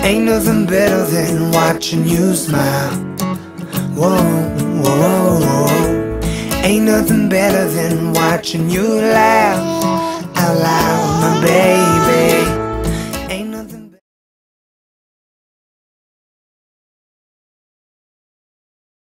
Ain't nothing better than watching you smile. Whoa, whoa, whoa, whoa. Ain't nothing better than watching you laugh out loud, my baby.